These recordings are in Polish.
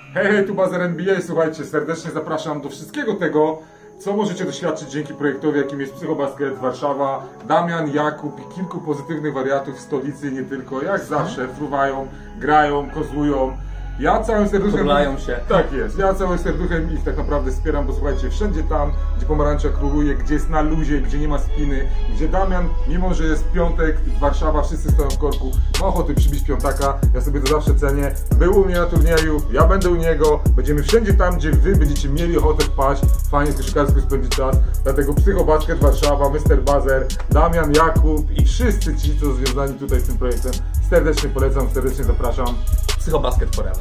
Hej, tu Bazer NBA, słuchajcie, serdecznie zapraszam do wszystkiego tego, co możecie doświadczyć dzięki projektowi, jakim jest Psychobasket Warszawa. Damian, Jakub i kilku pozytywnych wariatów w stolicy, nie tylko, jak zawsze, fruwają, grają, kozłują. Ja całym serduchem... Podlają się. Tak jest, ja całym serduchem ich tak naprawdę wspieram, bo słuchajcie, wszędzie tam, gdzie pomarańcza króluje, gdzie jest na luzie, gdzie nie ma spiny, gdzie Damian, mimo że jest piątek, Warszawa, wszyscy stoją w korku, ma ochoty przybić piątaka, ja sobie to zawsze cenię. Był u mnie na turnieju, ja będę u niego, będziemy wszędzie tam, gdzie wy będziecie mieli ochotę wpaść, fajnie koszykarsko spędzić czas, dlatego Psychobasket Warszawa, Mr. Bazer, Damian, Jakub i wszyscy ci, co związani tutaj z tym projektem, serdecznie polecam, serdecznie zapraszam. Psychobasket forever.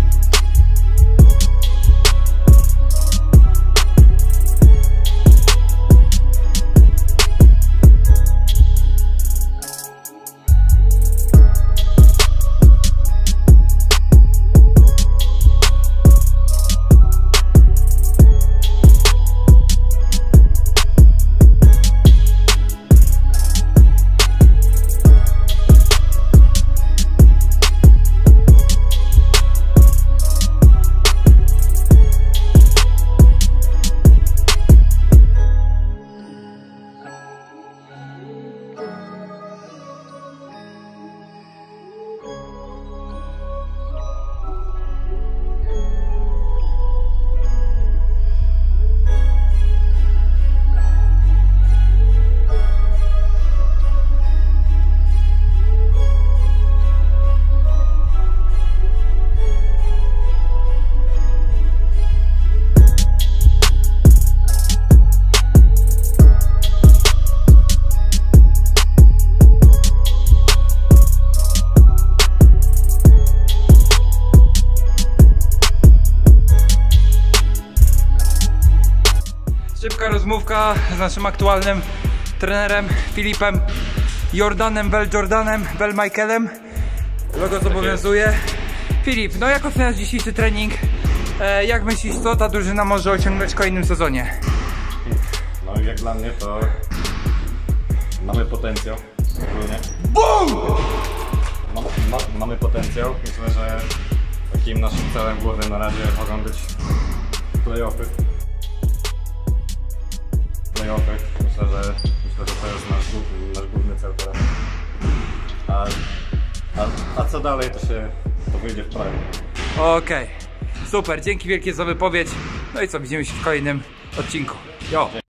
Szybka rozmówka z naszym aktualnym trenerem Filipem Jordanem Bell Michaelem. Logo zobowiązuje. Filip, no jak oceniasz dzisiejszy trening? Jak myślisz, co ta drużyna może osiągnąć w kolejnym sezonie? No jak dla mnie to mamy potencjał ogólnie. Mamy potencjał. Myślę, że takim naszym celem głównym na razie mogą być play-offy. Myślę, że to jest nasz główny cel teraz. A co dalej, to wyjdzie w prawie. Okej, super, dzięki wielkie za wypowiedź. No i co, widzimy się w kolejnym odcinku. Jo!